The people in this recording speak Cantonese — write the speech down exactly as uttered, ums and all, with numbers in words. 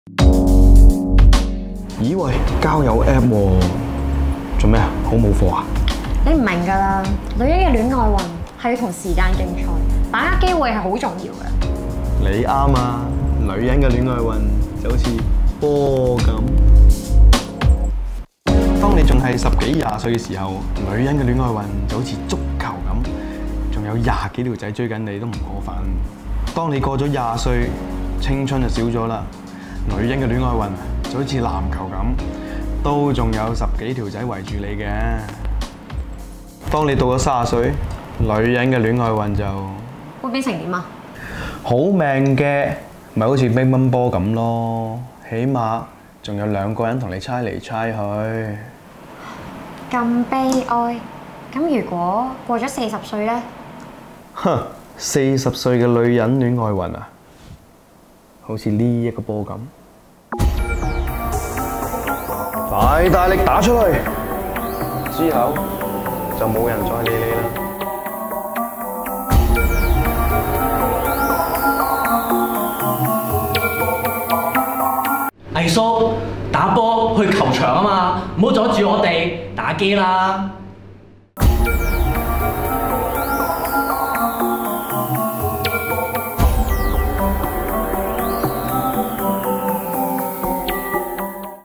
咦喂，交友 app 喎，做咩啊？好冇貨啊？ 你唔明㗎啦，女人嘅戀愛運係要同時間競賽，把握機會係好重要嘅。 你啱啊，女人嘅戀愛運就好似波咁。當你仲係十幾廿歲嘅時候，女人嘅戀愛運就好似足球咁，仲有廿幾條仔追緊你都唔過分。當你過咗廿歲，青春就少咗啦，女人嘅戀愛運就好似籃球咁，都仲有十幾條仔圍住你嘅。當你到咗三十歲，女人嘅戀愛運就會變成點啊？ 好命嘅，咪好似乒乓波咁咯，起碼仲有兩個人同你猜嚟猜去。 咁悲哀，咁如果過咗四十歲呢？ 哼，四十歲嘅女人戀愛運啊，好似呢一個波咁，大大力打出去，之後就冇人再理你啦。 毅叔，打波去球場啊嘛，唔好阻住我哋打機啦。